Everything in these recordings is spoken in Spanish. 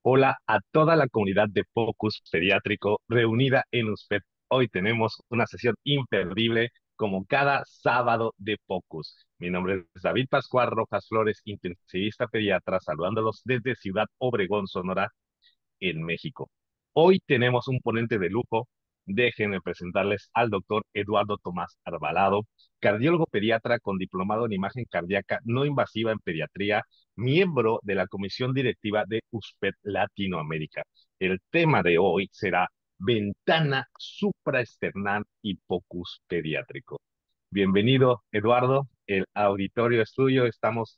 Hola a toda la comunidad de Focus Pediátrico reunida en USPED. Hoy tenemos una sesión imperdible como cada sábado de Focus. Mi nombre es David Pascual Rojas Flores, intensivista pediatra, saludándolos desde Ciudad Obregón, Sonora, en México. Hoy tenemos un ponente de lujo. Déjenme presentarles al doctor Eduardo Tomás Arbalado, cardiólogo pediatra con diplomado en imagen cardíaca no invasiva en pediatría, miembro de la comisión directiva de USPED Latinoamérica. El tema de hoy será ventana supraesternal y focus pediátrico. Bienvenido, Eduardo. El auditorio es tuyo. Estamos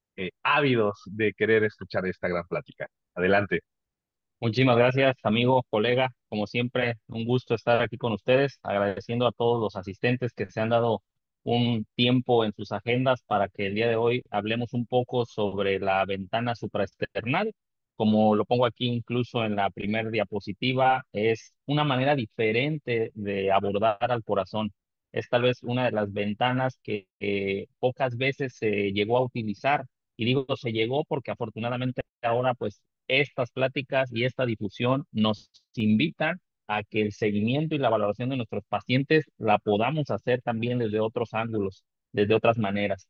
ávidos de querer escuchar esta gran plática. Adelante. Muchísimas gracias, amigo, colega. Como siempre, un gusto estar aquí con ustedes, agradeciendo a todos los asistentes que se han dado un tiempo en sus agendas para que el día de hoy hablemos un poco sobre la ventana supraesternal. Como lo pongo aquí incluso en la primera diapositiva, es una manera diferente de abordar al corazón. Es tal vez una de las ventanas que pocas veces se llegó a utilizar. Y digo se llegó porque afortunadamente ahora pues estas pláticas y esta difusión nos invitan a que el seguimiento y la valoración de nuestros pacientes la podamos hacer también desde otros ángulos, desde otras maneras.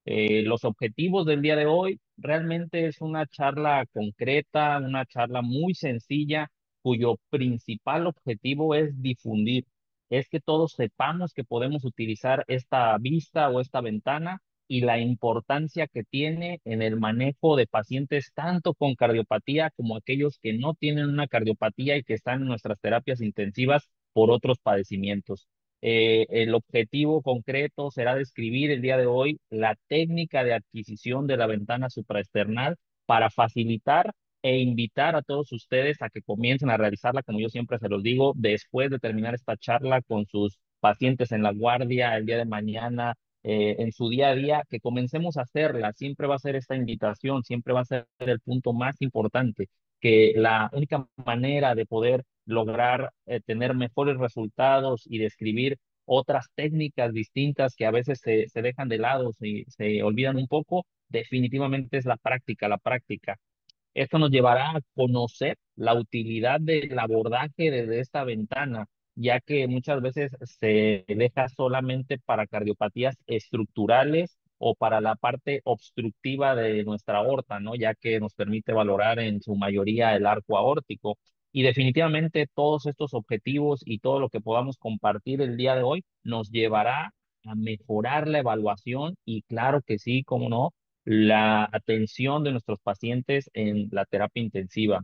Los objetivos del día de hoy realmente es una charla concreta, una charla muy sencilla, cuyo principal objetivo es difundir, es que todos sepamos que podemos utilizar esta vista o esta ventana y la importancia que tiene en el manejo de pacientes tanto con cardiopatía como aquellos que no tienen una cardiopatía y que están en nuestras terapias intensivas por otros padecimientos. El objetivo concreto será describir el día de hoy la técnica de adquisición de la ventana supraesternal para facilitar e invitar a todos ustedes a que comiencen a realizarla, como yo siempre se los digo, después de terminar esta charla con sus pacientes en la guardia el día de mañana, en su día a día, que comencemos a hacerla. Siempre va a ser esta invitación, siempre va a ser el punto más importante, que la única manera de poder lograr tener mejores resultados y describir otras técnicas distintas que a veces se dejan de lado, se olvidan un poco, definitivamente es la práctica, la práctica. Esto nos llevará a conocer la utilidad del abordaje desde esta ventana, ya que muchas veces se deja solamente para cardiopatías estructurales o para la parte obstructiva de nuestra aorta, ¿no? Ya que nos permite valorar en su mayoría el arco aórtico. Y definitivamente todos estos objetivos y todo lo que podamos compartir el día de hoy nos llevará a mejorar la evaluación y claro que sí, cómo no, la atención de nuestros pacientes en la terapia intensiva.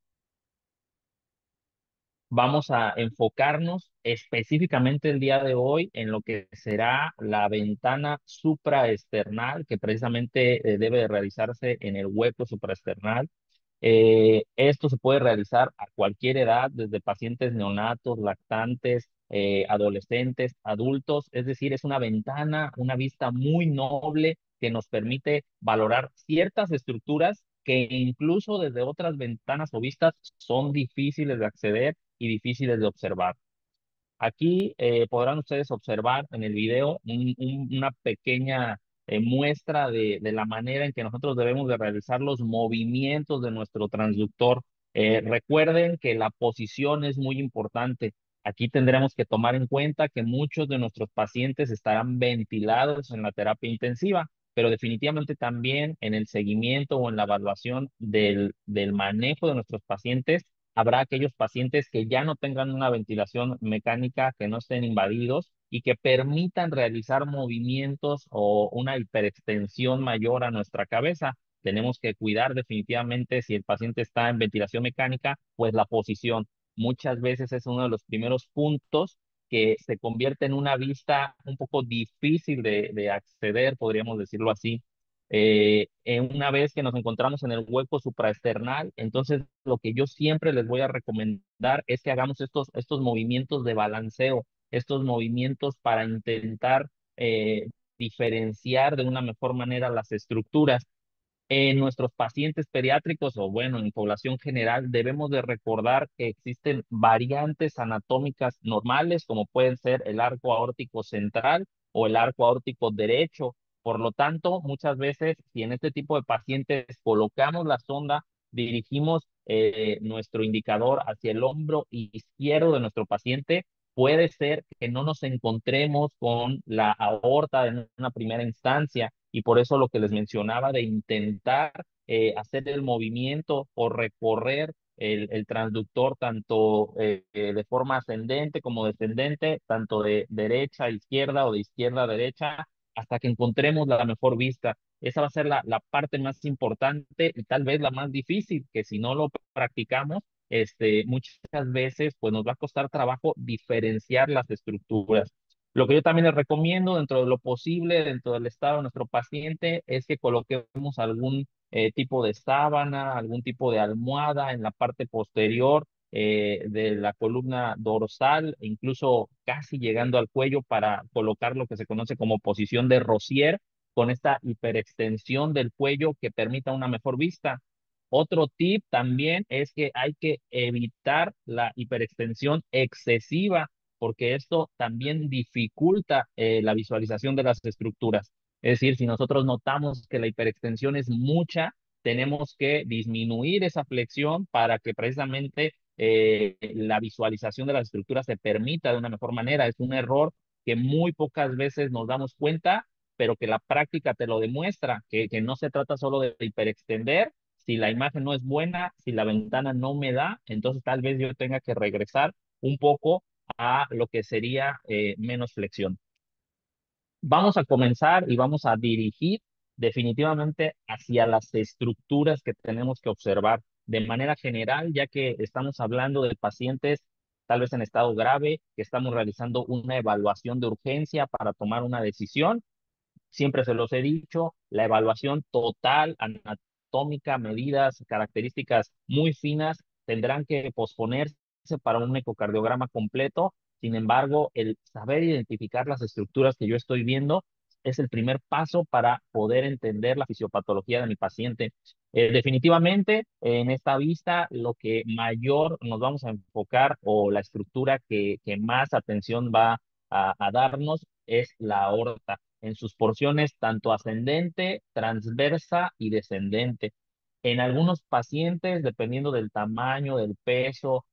Vamos a enfocarnos específicamente el día de hoy en lo que será la ventana supraesternal, que precisamente debe de realizarse en el hueco supraesternal. Esto se puede realizar a cualquier edad, desde pacientes neonatos, lactantes, adolescentes, adultos, es decir, es una ventana, una vista muy noble que nos permite valorar ciertas estructuras que incluso desde otras ventanas o vistas son difíciles de acceder y difíciles de observar. Aquí podrán ustedes observar en el video una pequeña muestra de la manera en que nosotros debemos de realizar los movimientos de nuestro transductor. Recuerden que la posición es muy importante. Aquí tendremos que tomar en cuenta que muchos de nuestros pacientes estarán ventilados en la terapia intensiva, pero definitivamente también en el seguimiento o en la evaluación del manejo de nuestros pacientes habrá aquellos pacientes que ya no tengan una ventilación mecánica, que no estén invadidos y que permitan realizar movimientos o una hiperextensión mayor a nuestra cabeza. Tenemos que cuidar definitivamente si el paciente está en ventilación mecánica, pues la posición. Muchas veces es uno de los primeros puntos que se convierte en una vista un poco difícil de acceder, podríamos decirlo así. Una vez que nos encontramos en el hueco supraesternal, entonces lo que yo siempre les voy a recomendar es que hagamos estos movimientos de balanceo, estos movimientos para intentar diferenciar de una mejor manera las estructuras. En nuestros pacientes pediátricos o bueno, en población general, debemos de recordar que existen variantes anatómicas normales, como pueden ser el arco aórtico central o el arco aórtico derecho. Por lo tanto, muchas veces, si en este tipo de pacientes colocamos la sonda, dirigimos nuestro indicador hacia el hombro izquierdo de nuestro paciente, puede ser que no nos encontremos con la aorta en una primera instancia y por eso lo que les mencionaba de intentar hacer el movimiento o recorrer el transductor tanto de forma ascendente como descendente, tanto de derecha a izquierda o de izquierda a derecha, hasta que encontremos la mejor vista. Esa va a ser la parte más importante y tal vez la más difícil, que si no lo practicamos, muchas veces pues nos va a costar trabajo diferenciar las estructuras. Lo que yo también les recomiendo dentro de lo posible, dentro del estado de nuestro paciente, es que coloquemos algún tipo de sábana, algún tipo de almohada en la parte posterior de la columna dorsal, e incluso casi llegando al cuello para colocar lo que se conoce como posición de Rosier, con esta hiperextensión del cuello que permita una mejor vista. Otro tip también es que hay que evitar la hiperextensión excesiva, porque esto también dificulta la visualización de las estructuras. Es decir, si nosotros notamos que la hiperextensión es mucha, tenemos que disminuir esa flexión para que precisamente la visualización de las estructuras se permita de una mejor manera. Es un error que muy pocas veces nos damos cuenta, pero que la práctica te lo demuestra, que no se trata solo de hiperextender. Si la imagen no es buena, si la ventana no me da, entonces tal vez yo tenga que regresar un poco a lo que sería menos flexión. Vamos a comenzar y vamos a dirigir definitivamente hacia las estructuras que tenemos que observar de manera general, ya que estamos hablando de pacientes tal vez en estado grave, que estamos realizando una evaluación de urgencia para tomar una decisión. Siempre se los he dicho, la evaluación total, anatómica, medidas, características muy finas, tendrán que posponerse para un ecocardiograma completo. Sin embargo, el saber identificar las estructuras que yo estoy viendo es el primer paso para poder entender la fisiopatología de mi paciente. Definitivamente, en esta vista, lo que mayor nos vamos a enfocar o la estructura que más atención va a darnos es la aorta en sus porciones tanto ascendente, transversa y descendente. En algunos pacientes, dependiendo del tamaño, del peso,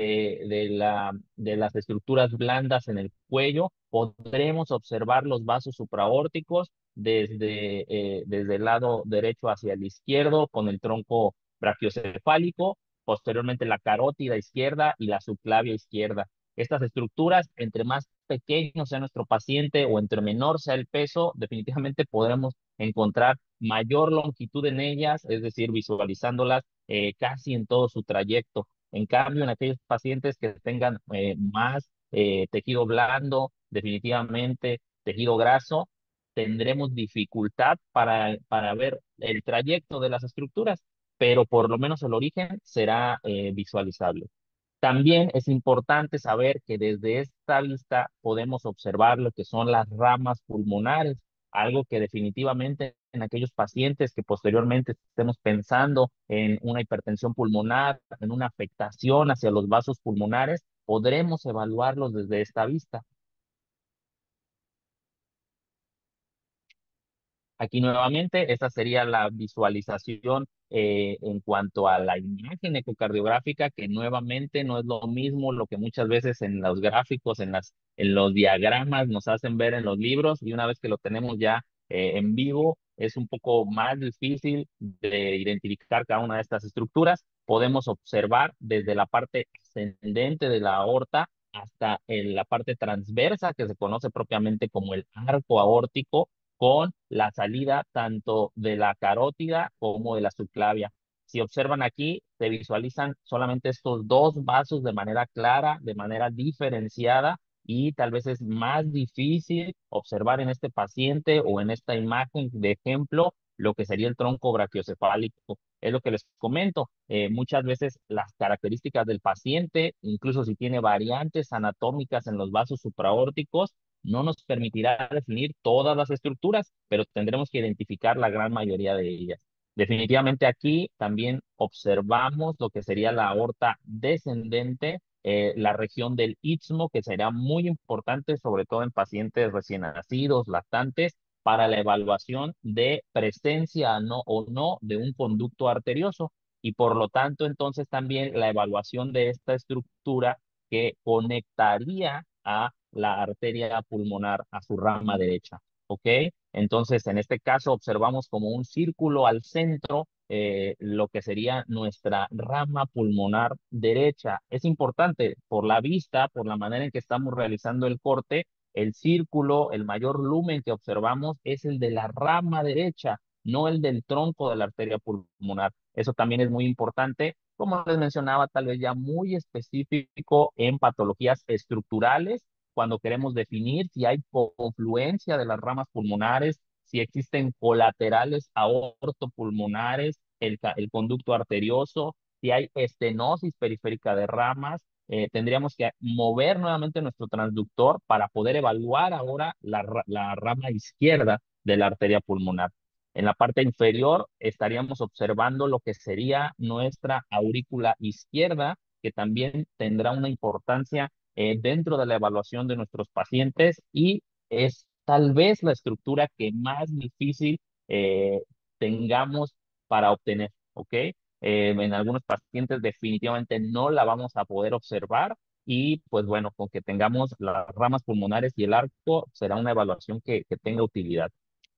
de las estructuras blandas en el cuello, podremos observar los vasos supraórticos desde el lado derecho hacia el izquierdo con el tronco brachiocefálico, posteriormente la carótida izquierda y la subclavia izquierda. Estas estructuras, entre más pequeño sea nuestro paciente o entre menor sea el peso, definitivamente podremos encontrar mayor longitud en ellas, es decir, visualizándolas casi en todo su trayecto. En cambio, en aquellos pacientes que tengan más tejido blando, definitivamente tejido graso, tendremos dificultad para ver el trayecto de las estructuras, pero por lo menos el origen será visualizable. También es importante saber que desde esta vista podemos observar lo que son las ramas pulmonares, algo que definitivamente en aquellos pacientes que posteriormente estemos pensando en una hipertensión pulmonar, en una afectación hacia los vasos pulmonares, podremos evaluarlos desde esta vista. Aquí nuevamente, esa sería la visualización en cuanto a la imagen ecocardiográfica, que nuevamente no es lo mismo lo que muchas veces en los gráficos, en los diagramas nos hacen ver en los libros, y una vez que lo tenemos ya en vivo, es un poco más difícil de identificar cada una de estas estructuras. Podemos observar desde la parte ascendente de la aorta hasta en la parte transversa, que se conoce propiamente como el arco aórtico, con la salida tanto de la carótida como de la subclavia. Si observan aquí, se visualizan solamente estos dos vasos de manera clara, de manera diferenciada, y tal vez es más difícil observar en este paciente o en esta imagen de ejemplo lo que sería el tronco brachiocefálico. Es lo que les comento. Muchas veces las características del paciente, incluso si tiene variantes anatómicas en los vasos supraórticos, no nos permitirá definir todas las estructuras, pero tendremos que identificar la gran mayoría de ellas. Definitivamente aquí también observamos lo que sería la aorta descendente, la región del istmo, que será muy importante, sobre todo en pacientes recién nacidos, lactantes, para la evaluación de presencia no, o no de un conducto arterioso. y por lo tanto entonces también la evaluación de esta estructura que conectaría a la arteria pulmonar a su rama derecha. ¿Ok? Entonces, en este caso observamos como un círculo al centro lo que sería nuestra rama pulmonar derecha. Es importante por la vista, por la manera en que estamos realizando el corte, el círculo, el mayor lumen que observamos es el de la rama derecha, no el del tronco de la arteria pulmonar. Eso también es muy importante, como les mencionaba, tal vez ya muy específico en patologías estructurales, cuando queremos definir si hay confluencia de las ramas pulmonares, si existen colaterales aortopulmonares, el conducto arterioso, si hay estenosis periférica de ramas, tendríamos que mover nuevamente nuestro transductor para poder evaluar ahora la rama izquierda de la arteria pulmonar. En la parte inferior estaríamos observando lo que sería nuestra aurícula izquierda, que también tendrá una importancia dentro de la evaluación de nuestros pacientes y es tal vez la estructura que más difícil eh, tengamos para obtener, ¿ok? En algunos pacientes definitivamente no la vamos a poder observar y pues bueno, con que tengamos las ramas pulmonares y el arco será una evaluación que tenga utilidad.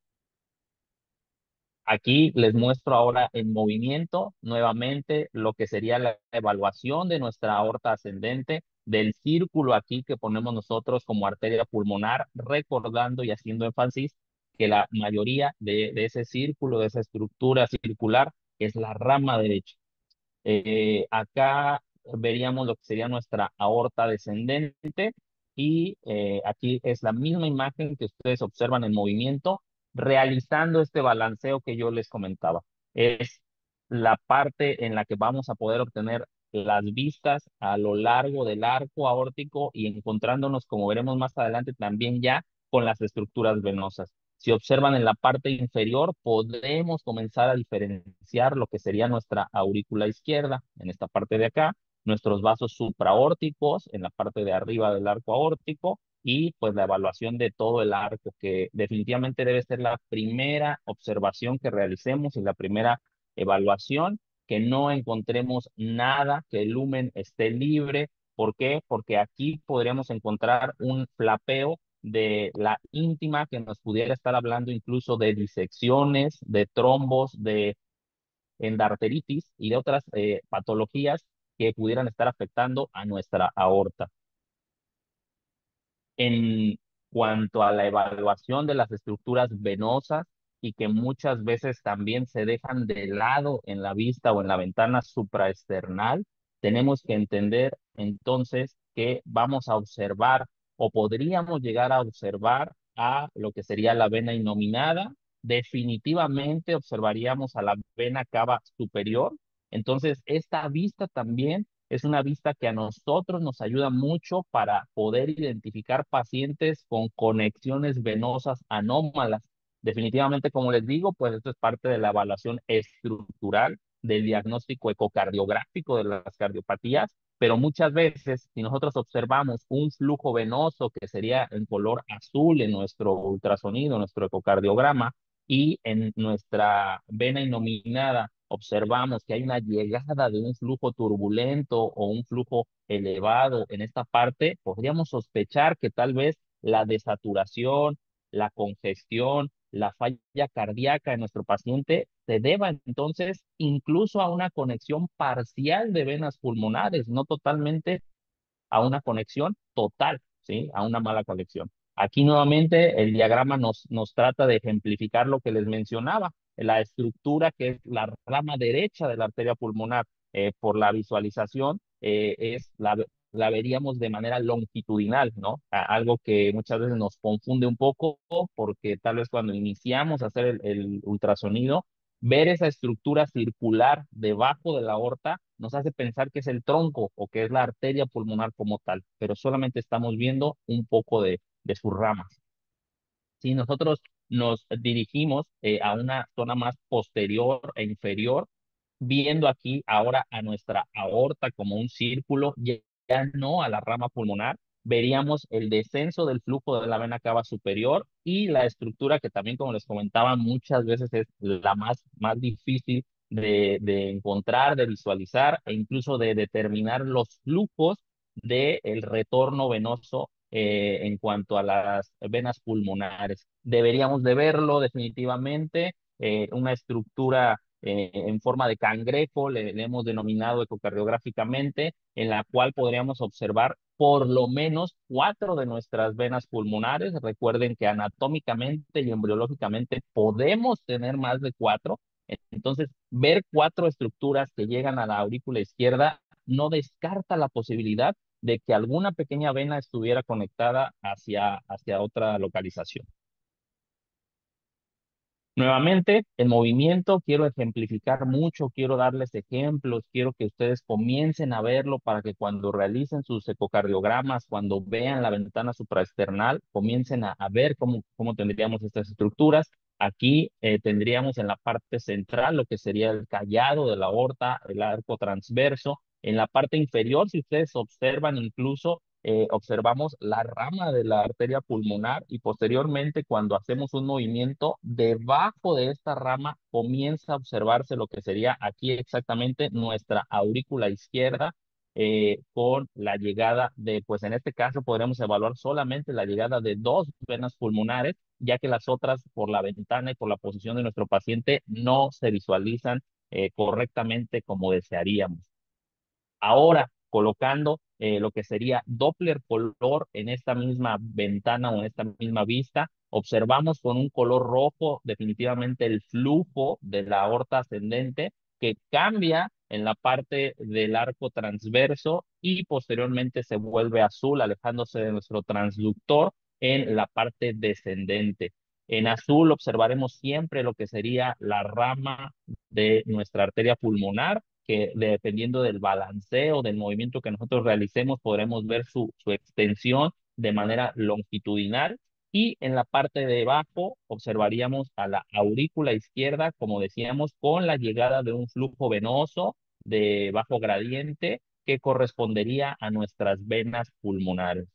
Aquí les muestro ahora en movimiento nuevamente lo que sería la evaluación de nuestra aorta ascendente, del círculo aquí que ponemos nosotros como arteria pulmonar, recordando y haciendo énfasis que la mayoría de ese círculo, de esa estructura circular, es la rama derecha. Acá veríamos lo que sería nuestra aorta descendente y aquí es la misma imagen que ustedes observan en movimiento, realizando este balanceo que yo les comentaba. Es la parte en la que vamos a poder obtener las vistas a lo largo del arco aórtico y encontrándonos, como veremos más adelante, también ya con las estructuras venosas. Si observan en la parte inferior, podemos comenzar a diferenciar lo que sería nuestra aurícula izquierda, en esta parte de acá, nuestros vasos supraórticos, en la parte de arriba del arco aórtico, y pues la evaluación de todo el arco, que definitivamente debe ser la primera observación que realicemos y la primera evaluación, que no encontremos nada, que el lumen esté libre. ¿Por qué? Porque aquí podríamos encontrar un flapeo de la íntima que nos pudiera estar hablando incluso de disecciones, de trombos, de endarteritis y de otras patologías que pudieran estar afectando a nuestra aorta. En cuanto a la evaluación de las estructuras venosas y que muchas veces también se dejan de lado en la vista o en la ventana supraesternal, tenemos que entender entonces que vamos a observar o podríamos llegar a observar a lo que sería la vena innominada. Definitivamente observaríamos a la vena cava superior. Entonces, esta vista también es una vista que a nosotros nos ayuda mucho para poder identificar pacientes con conexiones venosas anómalas. Definitivamente, como les digo, pues esto es parte de la evaluación estructural del diagnóstico ecocardiográfico de las cardiopatías, pero muchas veces si nosotros observamos un flujo venoso que sería en color azul en nuestro ultrasonido, nuestro ecocardiograma, y en nuestra vena innominada observamos que hay una llegada de un flujo turbulento o un flujo elevado en esta parte, podríamos sospechar que tal vez la desaturación, la congestión, la falla cardíaca en nuestro paciente se deba entonces incluso a una conexión parcial de venas pulmonares, no totalmente a una conexión total, ¿sí? A una mala conexión. Aquí nuevamente el diagrama nos trata de ejemplificar lo que les mencionaba, la estructura que es la rama derecha de la arteria pulmonar por la visualización la veríamos de manera longitudinal, ¿no? Algo que muchas veces nos confunde un poco porque tal vez cuando iniciamos a hacer el ultrasonido, ver esa estructura circular debajo de la aorta nos hace pensar que es el tronco o que es la arteria pulmonar como tal, pero solamente estamos viendo un poco de sus ramas. Si nosotros nos dirigimos a una zona más posterior e inferior, viendo aquí ahora a nuestra aorta como un círculo, ya no a la rama pulmonar, veríamos el descenso del flujo de la vena cava superior y la estructura que también, como les comentaba, muchas veces es la más difícil de encontrar, de visualizar e incluso de determinar los flujos del retorno venoso en cuanto a las venas pulmonares. Deberíamos de verlo definitivamente, una estructura en forma de cangrejo, le hemos denominado ecocardiográficamente, en la cual podríamos observar por lo menos cuatro de nuestras venas pulmonares. Recuerden que anatómicamente y embriológicamente podemos tener más de cuatro. Entonces, ver cuatro estructuras que llegan a la aurícula izquierda no descarta la posibilidad de que alguna pequeña vena estuviera conectada hacia otra localización. Nuevamente, el movimiento, quiero ejemplificar mucho, quiero darles ejemplos, quiero que ustedes comiencen a verlo para que cuando realicen sus ecocardiogramas, cuando vean la ventana supraesternal, comiencen a ver cómo tendríamos estas estructuras. Aquí tendríamos en la parte central lo que sería el callado de la aorta, el arco transverso. En la parte inferior, si ustedes observan incluso observamos la rama de la arteria pulmonar y posteriormente cuando hacemos un movimiento, debajo de esta rama comienza a observarse lo que sería aquí exactamente nuestra aurícula izquierda con la llegada de, pues en este caso podremos evaluar solamente la llegada de dos venas pulmonares, ya que las otras por la ventana y por la posición de nuestro paciente no se visualizan correctamente como desearíamos. Ahora, colocando lo que sería Doppler color en esta misma ventana o en esta misma vista, observamos con un color rojo definitivamente el flujo de la aorta ascendente que cambia en la parte del arco transverso y posteriormente se vuelve azul, alejándose de nuestro transductor en la parte descendente. En azul observaremos siempre lo que sería la rama de nuestra arteria pulmonar que dependiendo del balanceo, del movimiento que nosotros realicemos, podremos ver su extensión de manera longitudinal. Y en la parte de abajo observaríamos a la aurícula izquierda, como decíamos, con la llegada de un flujo venoso de bajo gradiente que correspondería a nuestras venas pulmonares.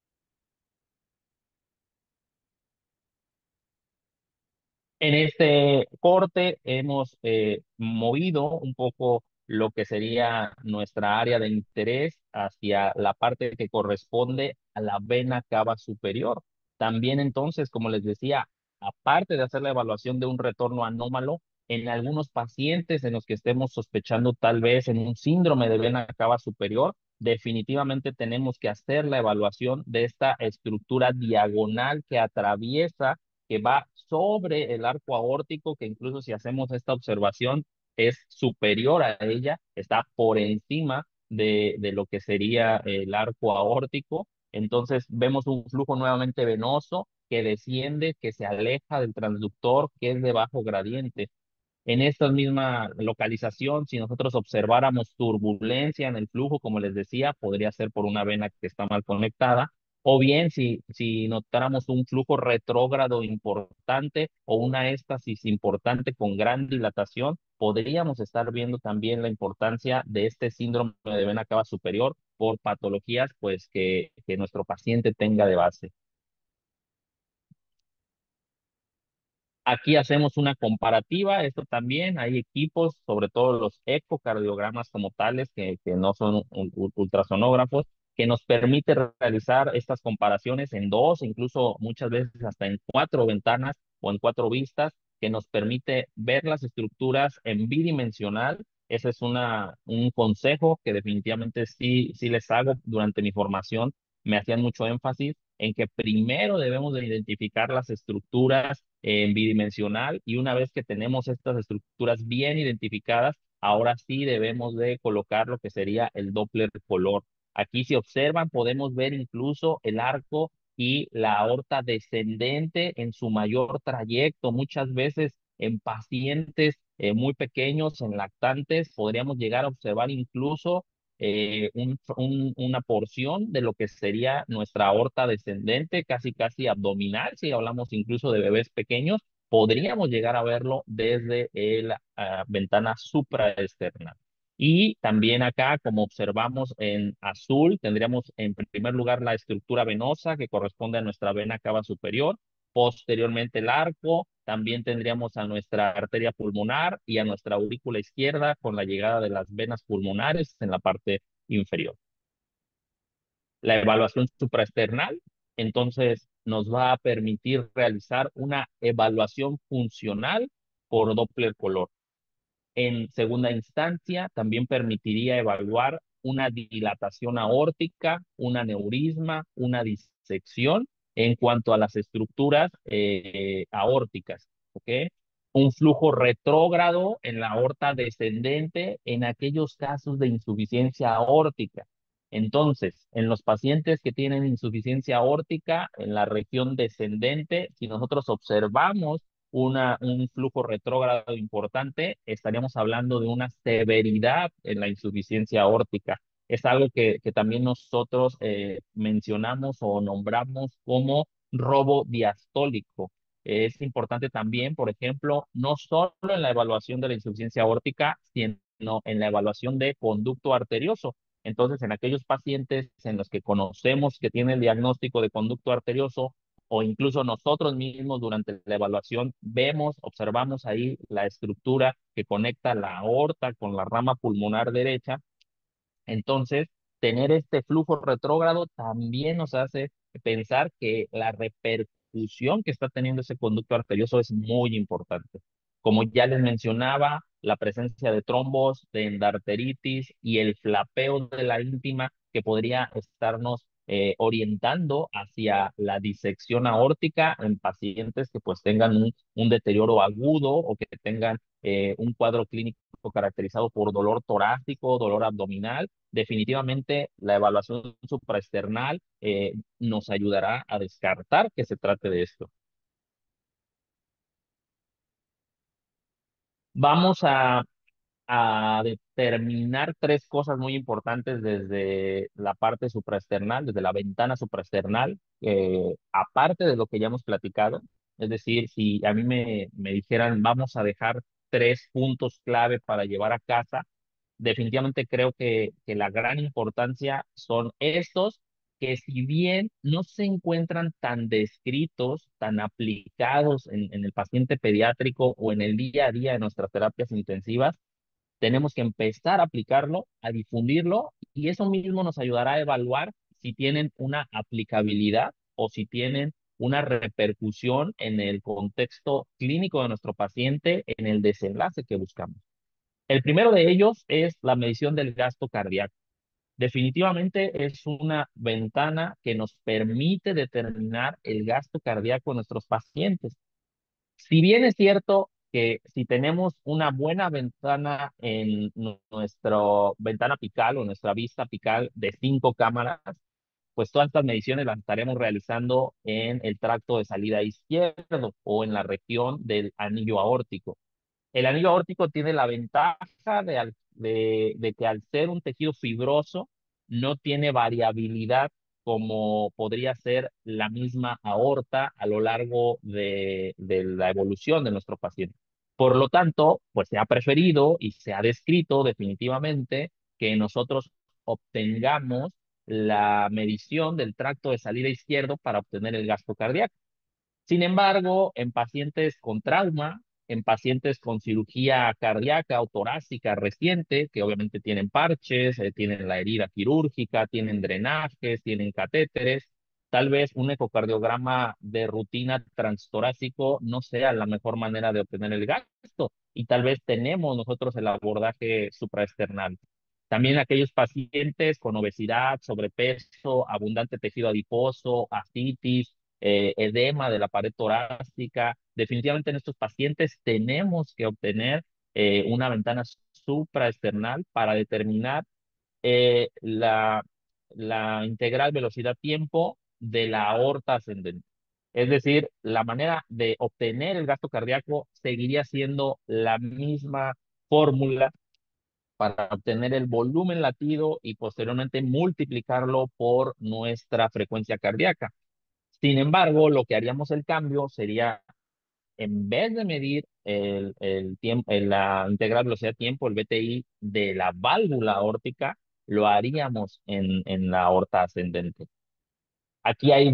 En este corte hemos movido un poco lo que sería nuestra área de interés hacia la parte que corresponde a la vena cava superior. También entonces, como les decía, aparte de hacer la evaluación de un retorno anómalo, en algunos pacientes en los que estemos sospechando tal vez en un síndrome de vena cava superior, definitivamente tenemos que hacer la evaluación de esta estructura diagonal que atraviesa que va sobre el arco aórtico, que incluso si hacemos esta observación es superior a ella, está por encima de lo que sería el arco aórtico. Entonces vemos un flujo nuevamente venoso que desciende, que se aleja del transductor, que es de bajo gradiente. En esta misma localización, si nosotros observáramos turbulencia en el flujo, como les decía, podría ser por una vena que está mal conectada, o bien si notáramos un flujo retrógrado importante o una éstasis importante con gran dilatación, podríamos estar viendo también la importancia de este síndrome de vena cava superior por patologías pues que nuestro paciente tenga de base. Aquí hacemos una comparativa, esto también, hay equipos, sobre todo los ecocardiogramas como tales, que no son ultrasonógrafos, que nos permite realizar estas comparaciones en dos, incluso muchas veces hasta en cuatro ventanas o en cuatro vistas, que nos permite ver las estructuras en bidimensional. Ese es un consejo que definitivamente sí les hago durante mi formación. Me hacían mucho énfasis en que primero debemos de identificar las estructuras en bidimensional y una vez que tenemos estas estructuras bien identificadas, ahora sí debemos de colocar lo que sería el Doppler color. Aquí si observan podemos ver incluso el arco y la aorta descendente en su mayor trayecto. Muchas veces en pacientes muy pequeños, en lactantes, podríamos llegar a observar incluso una porción de lo que sería nuestra aorta descendente, casi casi abdominal, si hablamos incluso de bebés pequeños, podríamos llegar a verlo desde la ventana supraesternal. Y también acá, como observamos en azul, tendríamos en primer lugar la estructura venosa que corresponde a nuestra vena cava superior, posteriormente el arco, también tendríamos a nuestra arteria pulmonar y a nuestra aurícula izquierda con la llegada de las venas pulmonares en la parte inferior. La evaluación supraesternal, entonces, nos va a permitir realizar una evaluación funcional por Doppler color. En segunda instancia, también permitiría evaluar una dilatación aórtica, un aneurisma, una disección en cuanto a las estructuras aórticas, ¿ok? Un flujo retrógrado en la aorta descendente en aquellos casos de insuficiencia aórtica. Entonces, en los pacientes que tienen insuficiencia aórtica en la región descendente, si nosotros observamos un flujo retrógrado importante, estaríamos hablando de una severidad en la insuficiencia aórtica. Es algo que también nosotros mencionamos o nombramos como robo diastólico. Es importante también, por ejemplo, no solo en la evaluación de la insuficiencia aórtica, sino en la evaluación de conducto arterioso. Entonces, en aquellos pacientes en los que conocemos que tienen el diagnóstico de conducto arterioso, o incluso nosotros mismos durante la evaluación vemos, observamos ahí la estructura que conecta la aorta con la rama pulmonar derecha. Entonces, tener este flujo retrógrado también nos hace pensar que la repercusión que está teniendo ese conducto arterioso es muy importante. Como ya les mencionaba, la presencia de trombos, de endarteritis y el flapeo de la íntima que podría estarnos orientando hacia la disección aórtica en pacientes que pues tengan un deterioro agudo o que tengan un cuadro clínico caracterizado por dolor torácico, dolor abdominal. Definitivamente la evaluación supraesternal nos ayudará a descartar que se trate de esto. Vamos a determinar tres cosas muy importantes desde la parte supraesternal, desde la ventana supraesternal, aparte de lo que ya hemos platicado. Es decir, si a mí me dijeran, vamos a dejar tres puntos clave para llevar a casa, definitivamente creo que la gran importancia son estos, que si bien no se encuentran tan descritos, tan aplicados en el paciente pediátrico o en el día a día de nuestras terapias intensivas, tenemos que empezar a aplicarlo, a difundirlo, y eso mismo nos ayudará a evaluar si tienen una aplicabilidad o si tienen una repercusión en el contexto clínico de nuestro paciente, en el desenlace que buscamos. El primero de ellos es la medición del gasto cardíaco. Definitivamente es una ventana que nos permite determinar el gasto cardíaco de nuestros pacientes. Si bien es cierto que si tenemos una buena ventana en nuestra ventana apical o nuestra vista apical de 5 cámaras, pues todas estas mediciones las estaremos realizando en el tracto de salida izquierdo o en la región del anillo aórtico. El anillo aórtico tiene la ventaja de que al ser un tejido fibroso, no tiene variabilidad como podría ser la misma aorta a lo largo de la evolución de nuestro paciente. Por lo tanto, pues se ha preferido y se ha descrito definitivamente que nosotros obtengamos la medición del tracto de salida izquierdo para obtener el gasto cardíaco. Sin embargo, en pacientes con trauma, en pacientes con cirugía cardíaca o torácica reciente, que obviamente tienen parches, tienen la herida quirúrgica, tienen drenajes, tienen catéteres, tal vez un ecocardiograma de rutina transtorácico no sea la mejor manera de obtener el gasto y tal vez tenemos nosotros el abordaje supraesternal. También aquellos pacientes con obesidad, sobrepeso, abundante tejido adiposo, ascitis, edema de la pared torácica. Definitivamente en estos pacientes tenemos que obtener una ventana supraesternal para determinar la integral velocidad-tiempo de la aorta ascendente. Es decir, la manera de obtener el gasto cardíaco seguiría siendo la misma fórmula para obtener el volumen latido y posteriormente multiplicarlo por nuestra frecuencia cardíaca. Sin embargo, lo que haríamos el cambio sería, en vez de medir el tiempo, la integral velocidad-tiempo, el BTI de la válvula aórtica, lo haríamos en la aorta ascendente. Aquí hay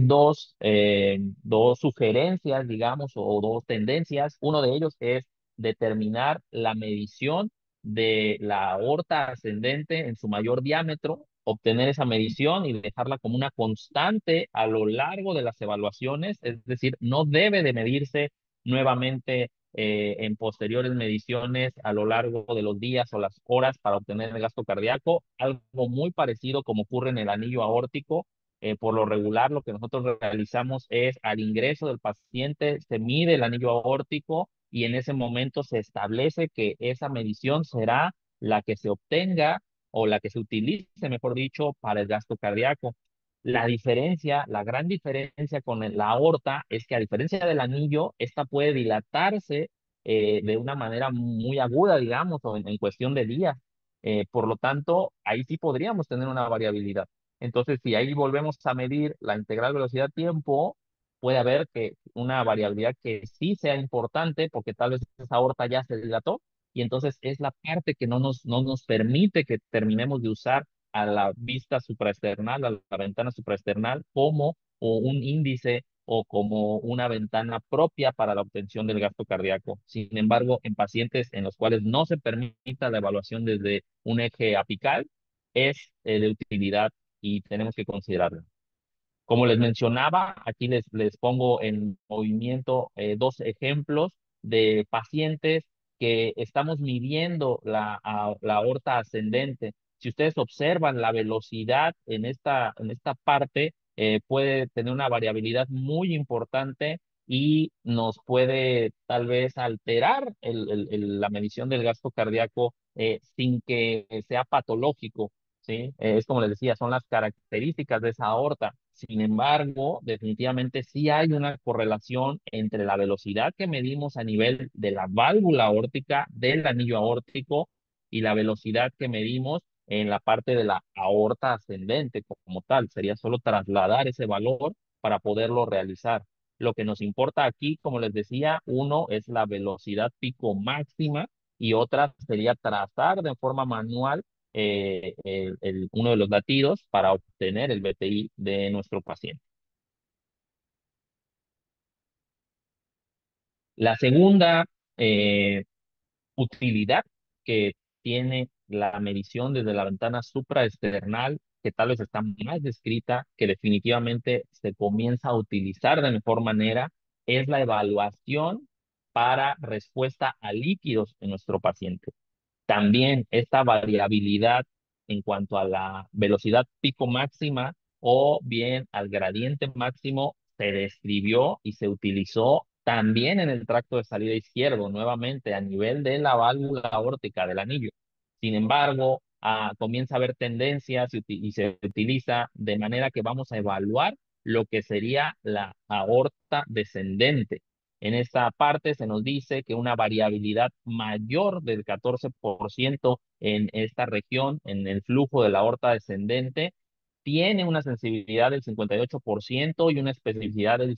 dos sugerencias, digamos, o dos tendencias. Uno de ellos es determinar la medición de la aorta ascendente en su mayor diámetro, obtener esa medición y dejarla como una constante a lo largo de las evaluaciones, es decir, no debe de medirse nuevamente en posteriores mediciones a lo largo de los días o las horas para obtener el gasto cardíaco, algo muy parecido como ocurre en el anillo aórtico. Por lo regular, lo que nosotros realizamos es al ingreso del paciente, se mide el anillo aórtico y en ese momento se establece que esa medición será la que se obtenga o la que se utilice, mejor dicho, para el gasto cardíaco. La diferencia, la gran diferencia con la aorta es que a diferencia del anillo, esta puede dilatarse de una manera muy aguda, digamos, o en cuestión de días. Por lo tanto, ahí sí podríamos tener una variabilidad. Entonces, si ahí volvemos a medir la integral velocidad-tiempo, puede haber que una variabilidad que sí sea importante, porque tal vez esa aorta ya se dilató, y entonces es la parte que no nos permite que terminemos de usar a la vista supraesternal, a la ventana supraesternal, como o un índice o como una ventana propia para la obtención del gasto cardíaco. Sin embargo, en pacientes en los cuales no se permita la evaluación desde un eje apical, es de utilidad y tenemos que considerarlo. Como les mencionaba, aquí les pongo en movimiento dos ejemplos de pacientes que estamos midiendo la aorta ascendente. Si ustedes observan la velocidad en esta parte, puede tener una variabilidad muy importante y nos puede tal vez alterar la medición del gasto cardíaco sin que sea patológico. ¿Sí? Es como les decía, son las características de esa aorta. Sin embargo, definitivamente sí hay una correlación entre la velocidad que medimos a nivel de la válvula aórtica, del anillo aórtico, y la velocidad que medimos en la parte de la aorta ascendente como tal. Sería solo trasladar ese valor para poderlo realizar. Lo que nos importa aquí, como les decía, uno es la velocidad pico máxima y otra sería trazar de forma manual uno de los latidos para obtener el BTI de nuestro paciente. La segunda eh, utilidad que tiene la medición desde la ventana supraesternal, que tal vez está más descrita, que definitivamente se comienza a utilizar de mejor manera, es la evaluación para respuesta a líquidos en nuestro paciente. También esta variabilidad en cuanto a la velocidad pico máxima o bien al gradiente máximo se describió y se utilizó también en el tracto de salida izquierdo, nuevamente a nivel de la válvula aórtica del anillo. Sin embargo, comienza a haber tendencias y se utiliza de manera que vamos a evaluar lo que sería la aorta descendente. En esta parte se nos dice que una variabilidad mayor del 14% en esta región, en el flujo de la aorta descendente, tiene una sensibilidad del 58% y una especificidad del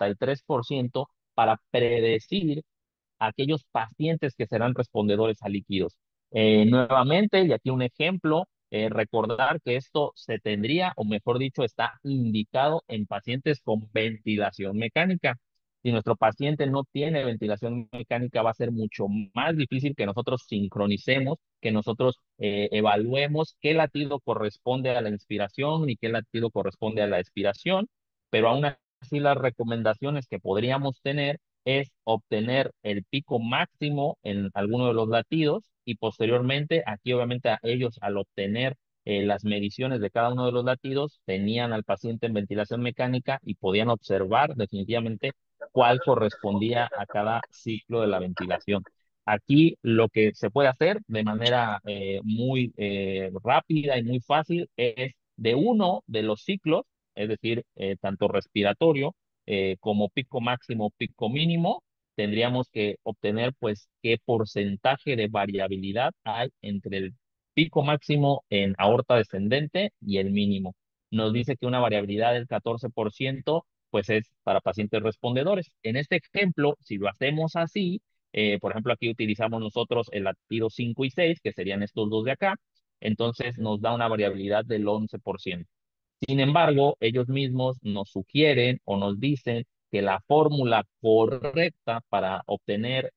73% para predecir aquellos pacientes que serán respondedores a líquidos. Nuevamente, y aquí un ejemplo, recordar que esto se tendría, o mejor dicho, está indicado en pacientes con ventilación mecánica. Si nuestro paciente no tiene ventilación mecánica, va a ser mucho más difícil que nosotros sincronicemos, que nosotros evaluemos qué latido corresponde a la inspiración y qué latido corresponde a la expiración, pero aún así las recomendaciones que podríamos tener es obtener el pico máximo en alguno de los latidos y posteriormente, aquí obviamente a ellos al obtener las mediciones de cada uno de los latidos, tenían al paciente en ventilación mecánica y podían observar definitivamente cuál correspondía a cada ciclo de la ventilación. Aquí lo que se puede hacer de manera muy rápida y muy fácil es de uno de los ciclos, es decir, tanto respiratorio, como pico máximo, pico mínimo, tendríamos que obtener pues qué porcentaje de variabilidad hay entre el pico máximo en aorta descendente y el mínimo. Nos dice que una variabilidad del 14% pues es para pacientes respondedores. En este ejemplo, si lo hacemos así, por ejemplo, aquí utilizamos nosotros el latido 5 y 6, que serían estos dos de acá, entonces nos da una variabilidad del 11%. Sin embargo, ellos mismos nos sugieren o nos dicen que la fórmula correcta para obtener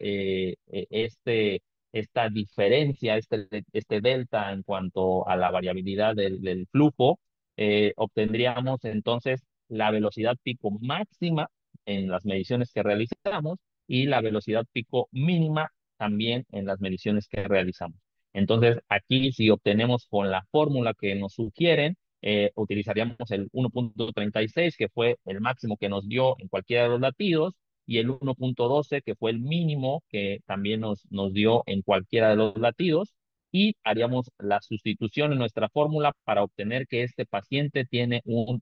esta diferencia, este delta en cuanto a la variabilidad del flujo, obtendríamos entonces la velocidad pico máxima en las mediciones que realizamos y la velocidad pico mínima también en las mediciones que realizamos. Entonces, aquí si obtenemos con la fórmula que nos sugieren, utilizaríamos el 1.36, que fue el máximo que nos dio en cualquiera de los latidos, y el 1.12, que fue el mínimo que también nos dio en cualquiera de los latidos, y haríamos la sustitución en nuestra fórmula para obtener que este paciente tiene un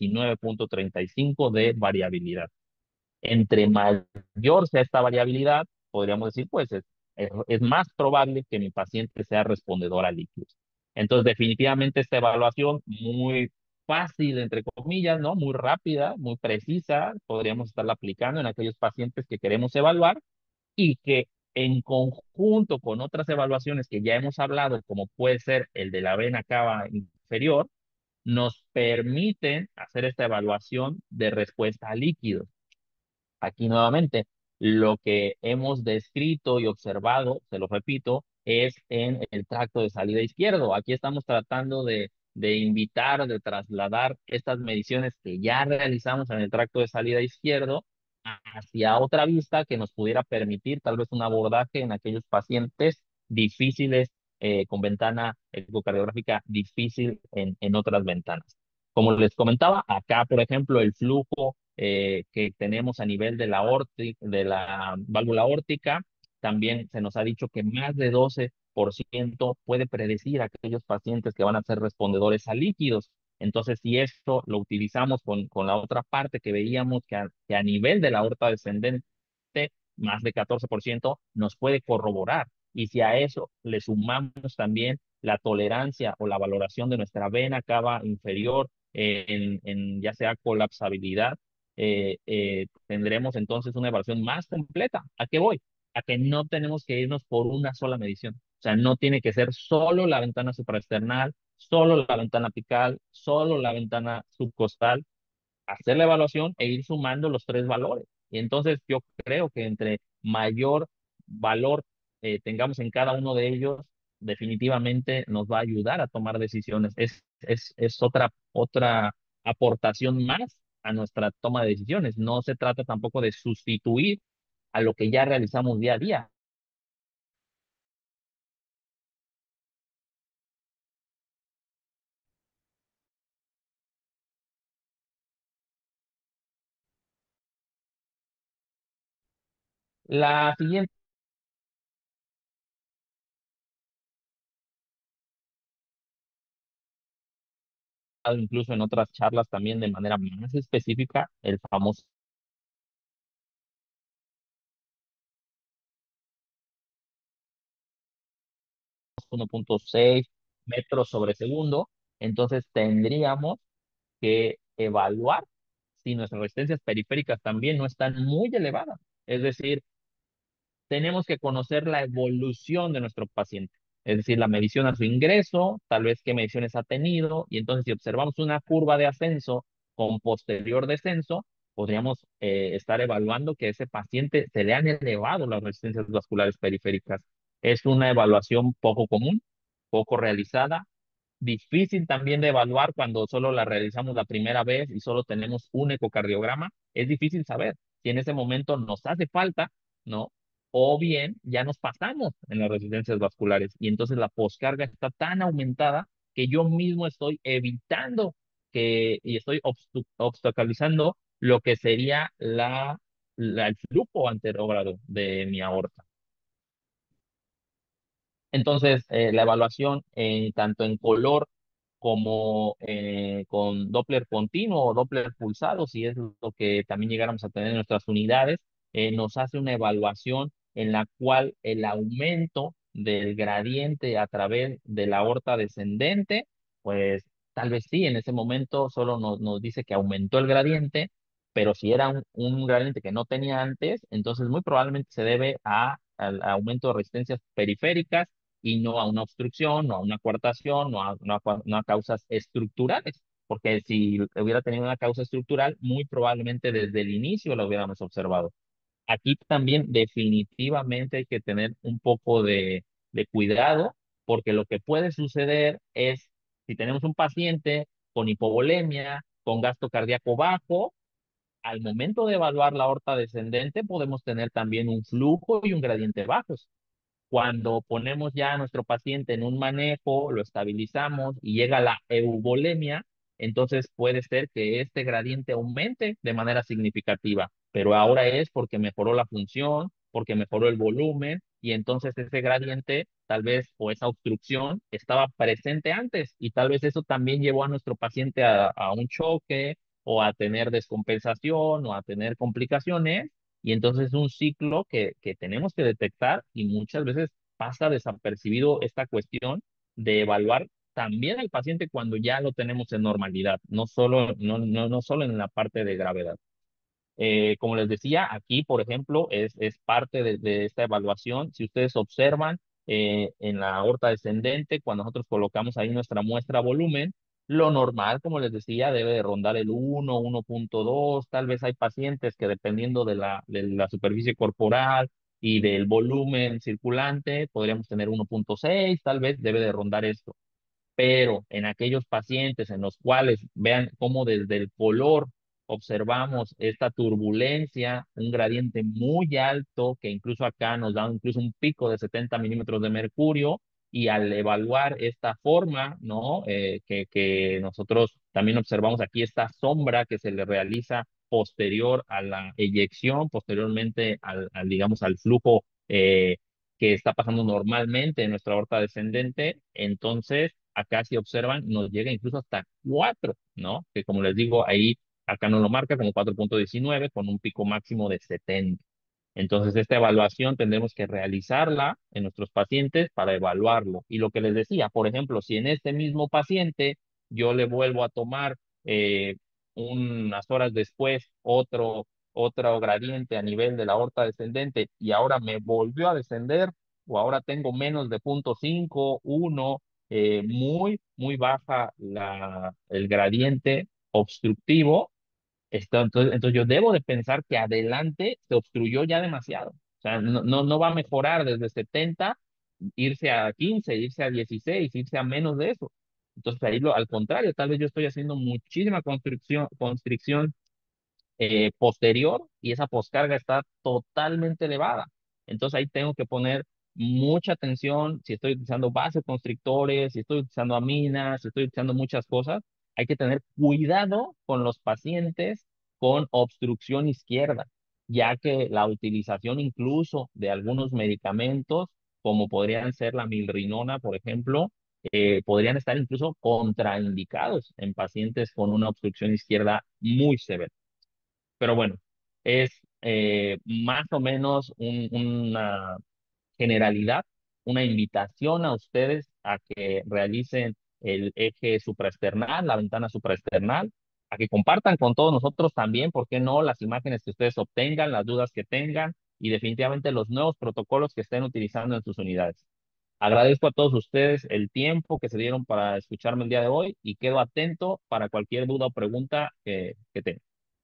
19.35 de variabilidad. Entre mayor sea esta variabilidad, podríamos decir, pues es más probable que mi paciente sea respondedor a líquidos. Entonces, definitivamente esta evaluación muy fácil, entre comillas, ¿no? Muy rápida, muy precisa, podríamos estarla aplicando en aquellos pacientes que queremos evaluar y que en conjunto con otras evaluaciones que ya hemos hablado, como puede ser el de la vena cava inferior, nos permiten hacer esta evaluación de respuesta a líquidos. Aquí nuevamente, lo que hemos descrito y observado, se lo repito, es en el tracto de salida izquierdo. Aquí estamos tratando de invitar, de trasladar estas mediciones que ya realizamos en el tracto de salida izquierdo hacia otra vista que nos pudiera permitir tal vez un abordaje en aquellos pacientes difíciles, con ventana ecocardiográfica difícil en otras ventanas. Como les comentaba, acá, por ejemplo, el flujo que tenemos a nivel de de la válvula aórtica, también se nos ha dicho que más de 12% puede predecir a aquellos pacientes que van a ser respondedores a líquidos. Entonces, si esto lo utilizamos con la otra parte que veíamos que a nivel de la aorta descendente, más de 14% nos puede corroborar. Y si a eso le sumamos también la tolerancia o la valoración de nuestra vena cava inferior en ya sea colapsabilidad, tendremos entonces una evaluación más completa. ¿A qué voy? A que no tenemos que irnos por una sola medición. O sea, no tiene que ser solo la ventana supraesternal, solo la ventana apical, solo la ventana subcostal, hacer la evaluación e ir sumando los tres valores. Y entonces yo creo que entre mayor valor tengamos en cada uno de ellos, definitivamente nos va a ayudar a tomar decisiones. Es otra aportación más a nuestra toma de decisiones. No se trata tampoco de sustituir a lo que ya realizamos día a día. La siguiente, incluso en otras charlas también de manera más específica, el famoso 1.6 metros sobre segundo. Entonces tendríamos que evaluar si nuestras resistencias periféricas también no están muy elevadas. Es decir, tenemos que conocer la evolución de nuestro paciente. Es decir, la medición a su ingreso, tal vez qué mediciones ha tenido, y entonces si observamos una curva de ascenso con posterior descenso, podríamos estar evaluando que a ese paciente se le han elevado las resistencias vasculares periféricas. Es una evaluación poco común, poco realizada, difícil también de evaluar cuando solo la realizamos la primera vez y solo tenemos un ecocardiograma. Es difícil saber si en ese momento nos hace falta, ¿no? O bien ya nos pasamos en las resistencias vasculares y entonces la poscarga está tan aumentada que yo mismo estoy evitando y estoy obstaculizando lo que sería el flujo anterógrado de mi aorta. Entonces, la evaluación tanto en color como con Doppler continuo o Doppler pulsado, si es lo que también llegáramos a tener en nuestras unidades, nos hace una evaluación en la cual el aumento del gradiente a través de la aorta descendente, pues tal vez sí, en ese momento solo nos dice que aumentó el gradiente, pero si era un gradiente que no tenía antes, entonces muy probablemente se debe al aumento de resistencias periféricas y no a una obstrucción, no a una coartación, no a causas estructurales. porque si hubiera tenido una causa estructural, muy probablemente desde el inicio la hubiéramos observado. Aquí también definitivamente hay que tener un poco de cuidado, porque lo que puede suceder es, si tenemos un paciente con hipovolemia, con gasto cardíaco bajo, al momento de evaluar la aorta descendente podemos tener también un flujo y un gradiente bajos. Cuando ponemos ya a nuestro paciente en un manejo, lo estabilizamos y llega la euvolemia, entonces puede ser que este gradiente aumente de manera significativa, pero ahora es porque mejoró la función, porque mejoró el volumen y entonces ese gradiente tal vez o esa obstrucción estaba presente antes y tal vez eso también llevó a nuestro paciente a un choque o a tener descompensación o a tener complicaciones y entonces es un ciclo que tenemos que detectar y muchas veces pasa desapercibido esta cuestión de evaluar también al paciente cuando ya lo tenemos en normalidad, no solo en la parte de gravedad. Como les decía, aquí, por ejemplo, es parte de esta evaluación. Si ustedes observan en la aorta descendente, cuando nosotros colocamos ahí nuestra muestra volumen, lo normal, como les decía, debe de rondar el 1, 1.2. Tal vez hay pacientes que dependiendo de la superficie corporal y del volumen circulante, podríamos tener 1.6, tal vez debe de rondar esto, pero en aquellos pacientes en los cuales vean cómo desde el color observamos esta turbulencia, un gradiente muy alto, que incluso acá nos da incluso un pico de 70 milímetros de mercurio, y al evaluar esta forma, ¿no? Que nosotros también observamos aquí esta sombra que se le realiza posterior a la eyección, posteriormente digamos, al flujo que está pasando normalmente en nuestra aorta descendente, entonces acá si observan nos llega incluso hasta 4, ¿no? Que como les digo, ahí acá nos lo marca como 4.19 con un pico máximo de 70. Entonces, esta evaluación tendremos que realizarla en nuestros pacientes para evaluarlo. Y lo que les decía, por ejemplo, si en este mismo paciente yo le vuelvo a tomar unas horas después otro gradiente a nivel de la aorta descendente y ahora me volvió a descender o ahora tengo menos de 0.5, 1, muy baja el gradiente obstructivo, entonces yo debo de pensar que adelante se obstruyó ya demasiado. O sea, no va a mejorar desde 70, irse a 15, irse a 16, irse a menos de eso. Entonces ahí al contrario, tal vez yo estoy haciendo muchísima constricción posterior y esa poscarga está totalmente elevada. Entonces ahí tengo que poner mucha atención si estoy utilizando vasoconstrictores, si estoy utilizando aminas, si estoy utilizando muchas cosas. Hay que tener cuidado con los pacientes con obstrucción izquierda, ya que la utilización incluso de algunos medicamentos, como podrían ser la milrinona, por ejemplo, podrían estar incluso contraindicados en pacientes con una obstrucción izquierda muy severa. Pero bueno, es más o menos una generalidad, una invitación a ustedes a que realicen el eje supraesternal, la ventana supraesternal, a que compartan con todos nosotros también, ¿por qué no?, las imágenes que ustedes obtengan, las dudas que tengan y definitivamente los nuevos protocolos que estén utilizando en sus unidades. Agradezco a todos ustedes el tiempo que se dieron para escucharme el día de hoy y quedo atento para cualquier duda o pregunta que tengan.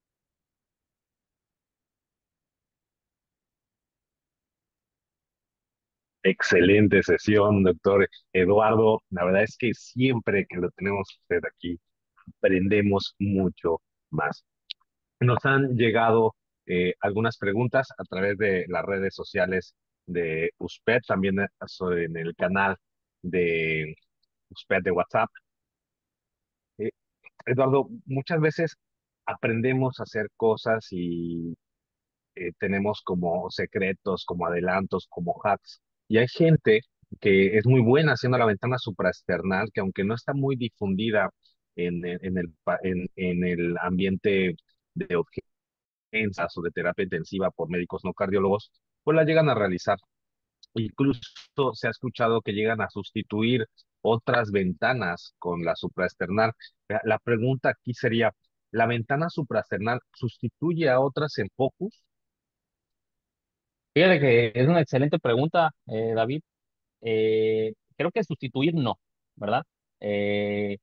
Excelente sesión, doctor Eduardo. La verdad es que siempre que lo tenemos usted aquí, aprendemos mucho más. Nos han llegado algunas preguntas a través de las redes sociales de USPED, también en el canal de USPED de WhatsApp. Eh, Eduardo, muchas veces aprendemos a hacer cosas y tenemos como secretos, como adelantos, como hacks. Y hay gente que es muy buena haciendo la ventana supraesternal, que aunque no está muy difundida en el ambiente de urgencias o de terapia intensiva por médicos no cardiólogos, pues la llegan a realizar. Incluso se ha escuchado que llegan a sustituir otras ventanas con la supraesternal. La pregunta aquí sería, ¿la ventana supraesternal sustituye a otras en focus? Fíjate que es una excelente pregunta, David. Creo que sustituir no, ¿verdad?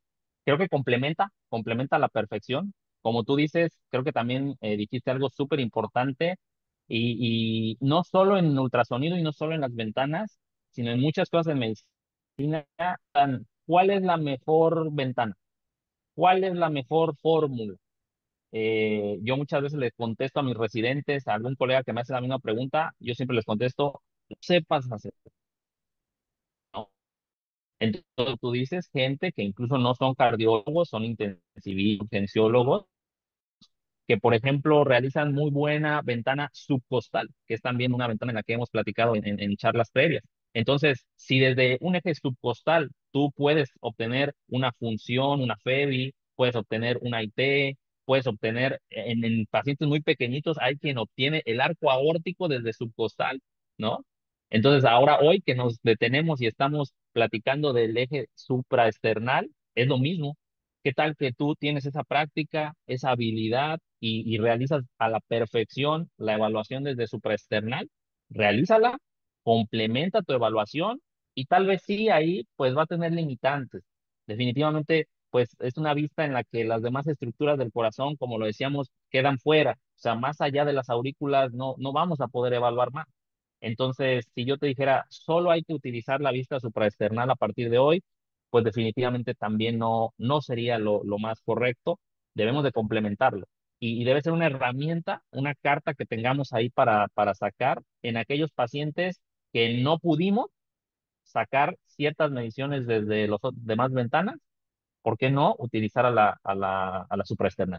creo que complementa a la perfección. Como tú dices, creo que también dijiste algo súper importante y no solo en ultrasonido y no solo en las ventanas, sino en muchas cosas en medicina. ¿Cuál es la mejor ventana? ¿Cuál es la mejor fórmula? Yo muchas veces les contesto a mis residentes, a algún colega que me hace la misma pregunta, yo siempre les contesto, no sepas hacer. ¿No? Entonces tú dices gente que incluso no son cardiólogos, son intensivistas, urgenciólogos, que por ejemplo realizan muy buena ventana subcostal, que es también una ventana en la que hemos platicado en charlas previas. Entonces, si desde un eje subcostal tú puedes obtener una función, una FEBI, puedes obtener una IT, puedes obtener, en pacientes muy pequeñitos, hay quien obtiene el arco aórtico desde subcostal, ¿no? Entonces, ahora hoy que nos detenemos y estamos platicando del eje supraesternal, es lo mismo. ¿Qué tal que tú tienes esa práctica, esa habilidad y realizas a la perfección la evaluación desde supraesternal? Realízala, complementa tu evaluación y tal vez sí ahí pues va a tener limitantes. Definitivamente pues es una vista en la que las demás estructuras del corazón, como lo decíamos, quedan fuera. O sea, más allá de las aurículas no vamos a poder evaluar más. Entonces, si yo te dijera, solo hay que utilizar la vista supraesternal a partir de hoy, pues definitivamente también no sería lo más correcto. Debemos de complementarlo. Y debe ser una herramienta, una carta que tengamos ahí para sacar en aquellos pacientes que no pudimos sacar ciertas mediciones desde las demás ventanas. ¿Por qué no utilizar a la supraesternal?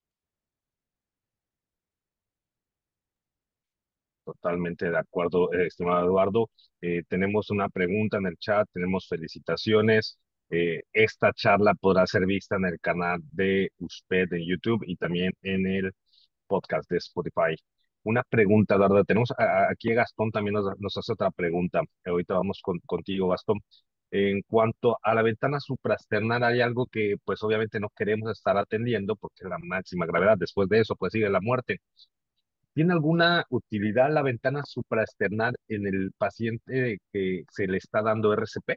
Totalmente de acuerdo, estimado Eduardo. Tenemos una pregunta en el chat, tenemos felicitaciones. Esta charla podrá ser vista en el canal de USPED en YouTube y también en el podcast de Spotify. Una pregunta, Eduardo. Tenemos aquí a Gastón también nos hace otra pregunta. Ahorita vamos contigo, Gastón. En cuanto a la ventana supraesternal, hay algo que pues obviamente no queremos estar atendiendo porque es la máxima gravedad. Después de eso, pues sigue la muerte. ¿Tiene alguna utilidad la ventana supraesternal en el paciente que se le está dando RCP?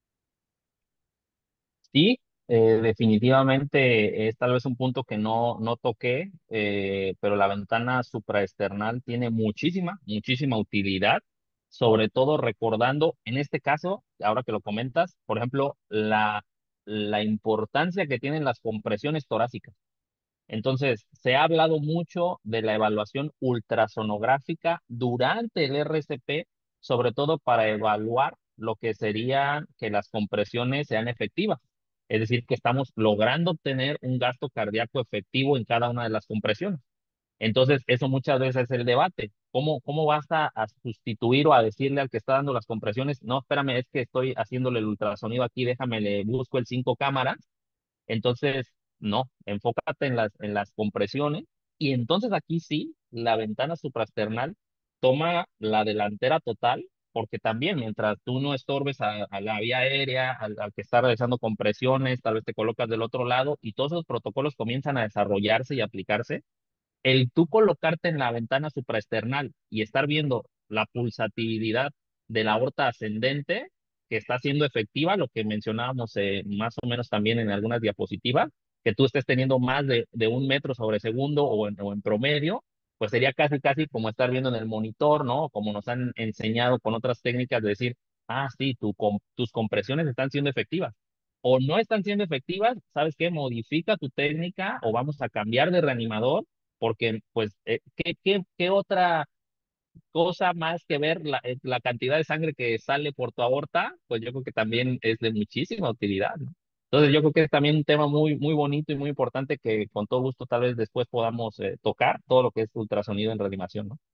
Sí, definitivamente es tal vez un punto que no toqué, pero la ventana supraesternal tiene muchísima utilidad, sobre todo recordando, en este caso, ahora que lo comentas, por ejemplo, la importancia que tienen las compresiones torácicas. Entonces, se ha hablado mucho de la evaluación ultrasonográfica durante el RCP, sobre todo para evaluar lo que sería que las compresiones sean efectivas. Es decir, que estamos logrando obtener un gasto cardíaco efectivo en cada una de las compresiones. Entonces, eso muchas veces es el debate. ¿Cómo vas a sustituir o a decirle al que está dando las compresiones, no, espérame, es que estoy haciéndole el ultrasonido aquí, déjame, le busco el 5 cámaras? Entonces, no, enfócate en las compresiones y entonces aquí sí, la ventana supraesternal toma la delantera total, porque también mientras tú no estorbes a la vía aérea, al que está realizando compresiones, tal vez te colocas del otro lado y todos esos protocolos comienzan a desarrollarse y aplicarse, el tú colocarte en la ventana supraesternal y estar viendo la pulsatividad de la aorta ascendente que está siendo efectiva, lo que mencionábamos más o menos también en algunas diapositivas, que tú estés teniendo más de 1 metro sobre segundo o en promedio, pues sería casi como estar viendo en el monitor, ¿no? Como nos han enseñado con otras técnicas de decir, ah, sí, tus compresiones están siendo efectivas. O no están siendo efectivas, ¿sabes qué? Modifica tu técnica o vamos a cambiar de reanimador porque pues, ¿qué otra cosa más que ver la cantidad de sangre que sale por tu aorta? Pues yo creo que también es de muchísima utilidad, ¿no? Entonces yo creo que es también un tema muy bonito y muy importante que con todo gusto tal vez después podamos tocar todo lo que es ultrasonido en reanimación, ¿no?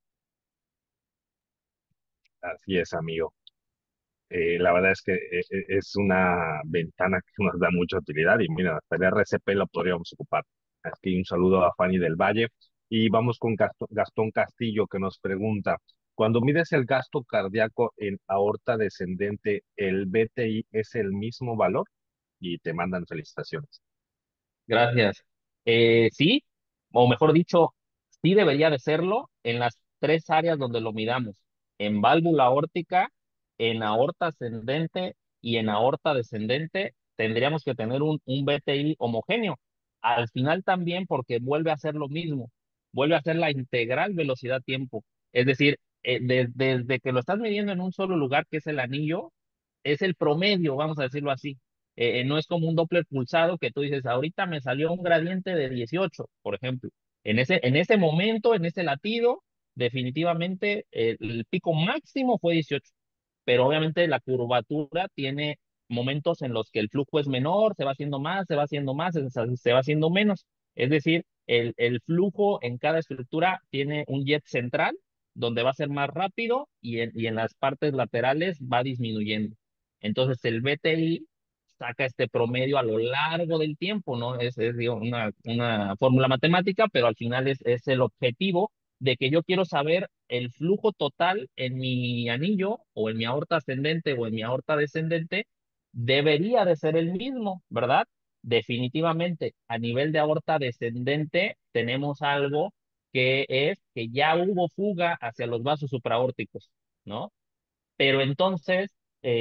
Así es, amigo. La verdad es que es una ventana que nos da mucha utilidad y mira, hasta el RCP lo podríamos ocupar. Aquí un saludo a Fanny del Valle y vamos con Gastón Castillo que nos pregunta, cuando mides el gasto cardíaco en aorta descendente, ¿el BTI es el mismo valor? Y te mandan felicitaciones. Gracias. Sí, o mejor dicho, sí debería de serlo en las tres áreas donde lo midamos, en válvula aórtica, en aorta ascendente y en aorta descendente. tendríamos que tener un BTI homogéneo. Al final también porque vuelve a ser lo mismo, vuelve a ser la integral velocidad-tiempo. Es decir, desde que lo estás midiendo en un solo lugar, que es el anillo, es el promedio, vamos a decirlo así. No es como un Doppler pulsado que tú dices, ahorita me salió un gradiente de 18, por ejemplo. En ese momento, en ese latido, definitivamente el pico máximo fue 18, pero obviamente la curvatura tiene momentos en los que el flujo es menor, se va haciendo más, se va haciendo más, se va haciendo menos. Es decir, el flujo en cada estructura tiene un jet central donde va a ser más rápido y en las partes laterales va disminuyendo. Entonces el BTI saca este promedio a lo largo del tiempo, ¿no? Digo, una fórmula matemática, pero al final es el objetivo de que yo quiero saber el flujo total en mi anillo o en mi aorta ascendente o en mi aorta descendente, debería de ser el mismo, ¿verdad? Definitivamente, a nivel de aorta descendente tenemos algo que es que ya hubo fuga hacia los vasos supraórticos, ¿no? Pero entonces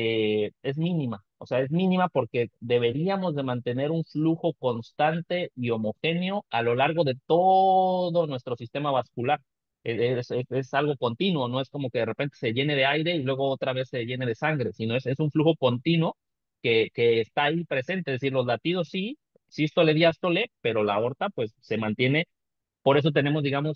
es mínima, o sea, es mínima porque deberíamos de mantener un flujo constante y homogéneo a lo largo de todo nuestro sistema vascular. Es algo continuo, no es como que de repente se llene de aire y luego otra vez se llene de sangre, sino es un flujo continuo que está ahí presente, es decir, los latidos sí, sístole, diástole, pero la aorta pues se mantiene. Por eso tenemos, digamos,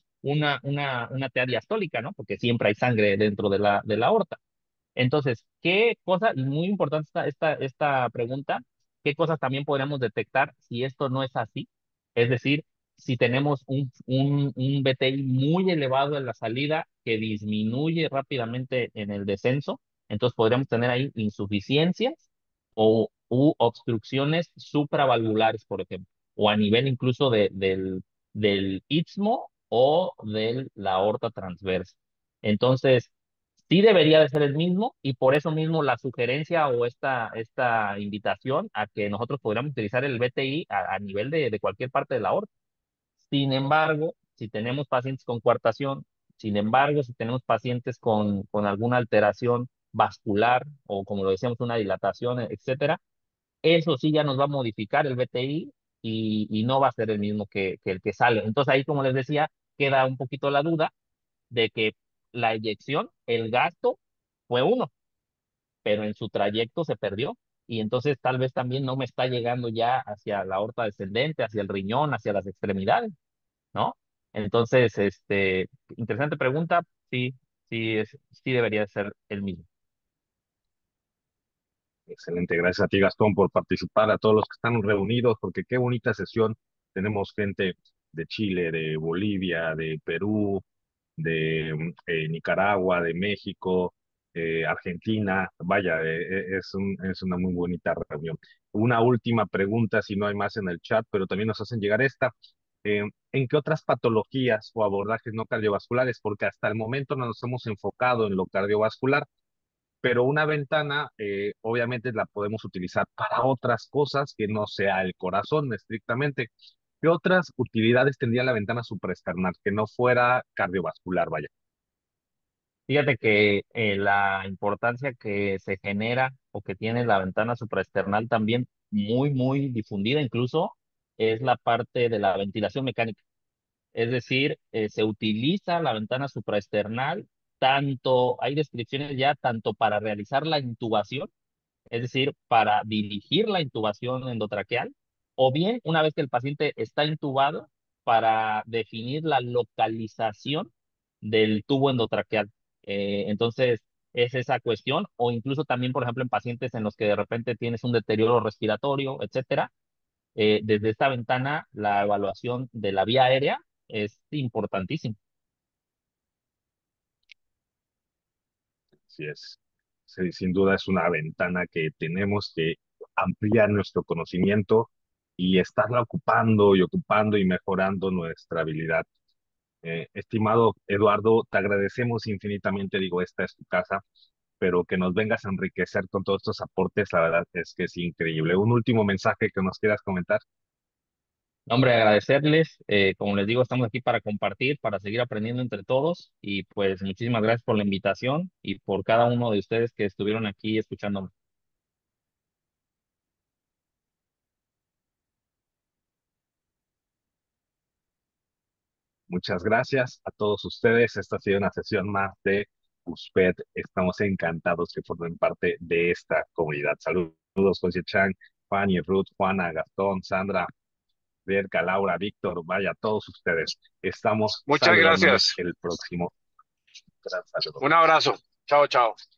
una tea diastólica, ¿no? Porque siempre hay sangre dentro de la aorta. Entonces, ¿qué cosa, y muy importante esta pregunta, qué cosas también podríamos detectar si esto no es así? Es decir, si tenemos un BTI muy elevado en la salida que disminuye rápidamente en el descenso, entonces podríamos tener ahí insuficiencias u obstrucciones supravalvulares, por ejemplo, o a nivel incluso del istmo o de la aorta transversa. Entonces, sí debería de ser el mismo y por eso mismo la sugerencia o esta invitación a que nosotros podríamos utilizar el BTI a nivel de cualquier parte de la aorta. Sin embargo, si tenemos pacientes con coartación, sin embargo, si tenemos pacientes con alguna alteración vascular o como lo decíamos, una dilatación, etcétera, eso sí ya nos va a modificar el BTI y no va a ser el mismo que el que sale. Entonces ahí, como les decía, queda un poquito la duda de que la eyección, el gasto fue uno, pero en su trayecto se perdió. Y entonces tal vez también no me está llegando ya hacia la aorta descendente, hacia el riñón, hacia las extremidades, ¿no? Entonces, interesante pregunta, sí, sí debería ser el mismo. Excelente, gracias a ti, Gastón, por participar, a todos los que están reunidos, porque qué bonita sesión. Tenemos gente de Chile, de Bolivia, de Perú, de Nicaragua, de México, Argentina. Vaya, es una muy bonita reunión. Una última pregunta, si no hay más en el chat, pero también nos hacen llegar esta. ¿En qué otras patologías o abordajes no cardiovasculares? Porque hasta el momento no nos hemos enfocado en lo cardiovascular, pero una ventana obviamente la podemos utilizar para otras cosas que no sea el corazón estrictamente. ¿Qué otras utilidades tendría la ventana supraesternal que no fuera cardiovascular, vaya? Fíjate que la importancia que se genera o que tiene la ventana supraesternal también muy, muy difundida incluso es la parte de la ventilación mecánica. Es decir, se utiliza la ventana supraesternal tanto, hay descripciones ya tanto para realizar la intubación, es decir, para dirigir la intubación endotraqueal, o bien una vez que el paciente está intubado, para definir la localización del tubo endotraqueal. Entonces, es esa cuestión, o incluso también, por ejemplo, en pacientes en los que de repente tienes un deterioro respiratorio, etcétera, desde esta ventana, la evaluación de la vía aérea es importantísima. Así es. Sí, sin duda es una ventana que tenemos que ampliar nuestro conocimiento y estarla ocupando y mejorando nuestra habilidad. Estimado Eduardo, te agradecemos infinitamente, digo, esta es tu casa, pero que nos vengas a enriquecer con todos estos aportes, la verdad es que es increíble. Un último mensaje que nos quieras comentar. No, hombre, agradecerles, como les digo, estamos aquí para compartir, para seguir aprendiendo entre todos y pues muchísimas gracias por la invitación y por cada uno de ustedes que estuvieron aquí escuchándome. Muchas gracias a todos ustedes. Esta ha sido una sesión más de USPED. Estamos encantados que formen parte de esta comunidad. Saludos, José Chang, Fanny, Ruth, Juana, Gastón, Sandra, Berka, Laura, Víctor, vaya, todos ustedes. Estamos Muchas saludándoles gracias. el próximo. Gran saludo. Un abrazo. Chao, chao.